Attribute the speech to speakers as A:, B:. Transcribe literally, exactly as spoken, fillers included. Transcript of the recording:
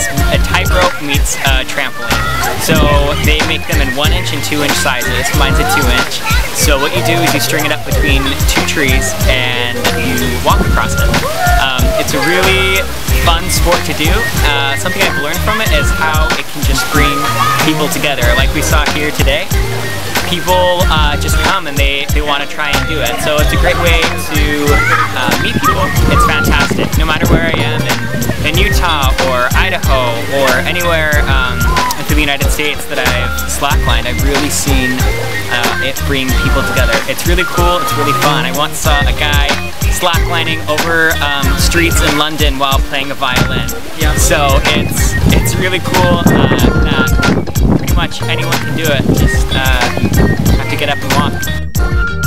A: it's a tightrope meets a trampoline. So they make them in one inch and two inch sizes. Mine's a two inch. So what you do is you string it up between two trees and you walk across them. Um, it's a really fun sport to do. Uh, something I've learned from it is how it can just bring people together. Like we saw here today, people uh, just come and they, they want to try and do it. So it's a great way to uh, meet people. It's fantastic. No matter where I am in, in Utah or Idaho or anywhere um, in the United States that I've slacklined, I've really seen uh, it bring people together. It's really cool. It's really fun. I once saw a guy slacklining over um, streets in London while playing a violin. Yeah. So it's it's really cool uh, that pretty much anyone can do it. Just uh, have to get up and walk.